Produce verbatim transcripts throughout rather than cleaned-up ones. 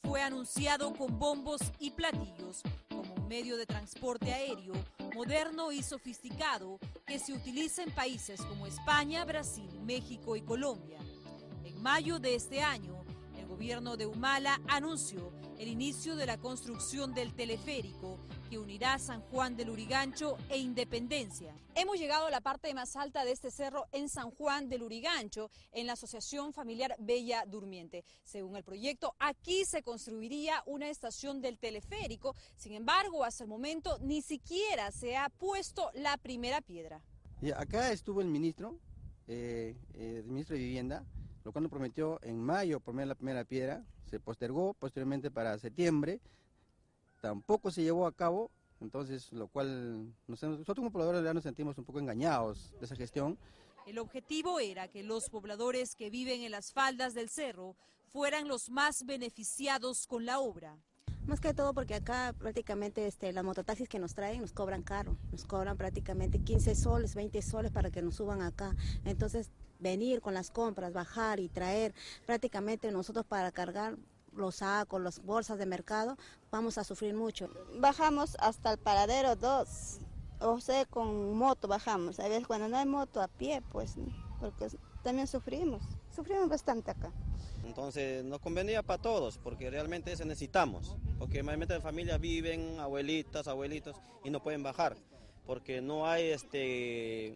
fue anunciado con bombos y platillos como un medio de transporte aéreo moderno y sofisticado que se utiliza en países como España, Brasil, México y Colombia. En mayo de este año, el gobierno de Humala anunció el inicio de la construcción del teleférico que unirá San Juan del Lurigancho e Independencia. Hemos llegado a la parte más alta de este cerro en San Juan del Lurigancho, en la Asociación Familiar Bella Durmiente. Según el proyecto, aquí se construiría una estación del teleférico. Sin embargo, hasta el momento ni siquiera se ha puesto la primera piedra. Y acá estuvo el ministro, eh, eh, el ministro de Vivienda, lo cual nos prometió en mayo poner la primera piedra, se postergó posteriormente para septiembre, tampoco se llevó a cabo, entonces lo cual nosotros como pobladores ya nos sentimos un poco engañados de esa gestión. El objetivo era que los pobladores que viven en las faldas del cerro fueran los más beneficiados con la obra. Más que todo porque acá prácticamente este, las mototaxis que nos traen nos cobran caro, nos cobran prácticamente quince soles, veinte soles para que nos suban acá. Entonces venir con las compras, bajar y traer prácticamente nosotros para cargar los sacos, las bolsas de mercado, vamos a sufrir mucho. Bajamos hasta el paradero dos, o sea, con moto bajamos. A veces cuando no hay moto a pie, pues, porque también sufrimos, sufrimos bastante acá. Entonces nos convenía para todos, porque realmente eso necesitamos, porque mayormente de familias viven, abuelitas, abuelitos, y no pueden bajar, porque no hay este...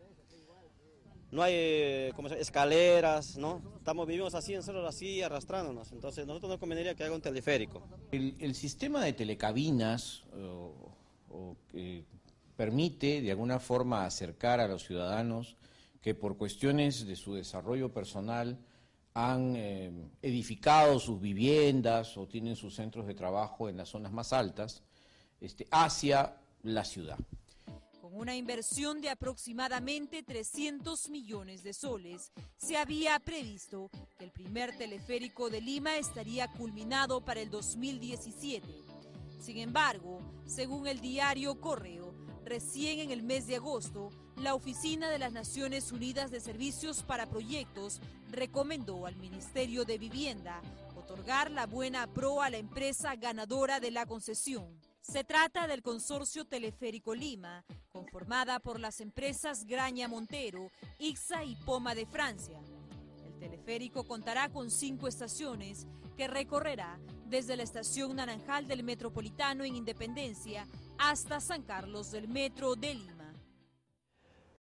no hay como se, escaleras, ¿no? Estamos, vivimos así, nosotros así, arrastrándonos. Entonces, nosotros nos convendría que haga un teleférico. El, el sistema de telecabinas o, o, eh, permite, de alguna forma, acercar a los ciudadanos que por cuestiones de su desarrollo personal han eh, edificado sus viviendas o tienen sus centros de trabajo en las zonas más altas, este, hacia la ciudad. Con una inversión de aproximadamente trescientos millones de soles, se había previsto que el primer teleférico de Lima estaría culminado para el dos mil diecisiete. Sin embargo, según el diario Correo, recién en el mes de agosto, la Oficina de las Naciones Unidas de Servicios para Proyectos recomendó al Ministerio de Vivienda otorgar la buena pro a la empresa ganadora de la concesión. Se trata del Consorcio Teleférico Lima, conformada por las empresas Graña Montero, Ixa y Poma de Francia. El teleférico contará con cinco estaciones que recorrerá desde la estación Naranjal del Metropolitano en Independencia hasta San Carlos del Metro de Lima.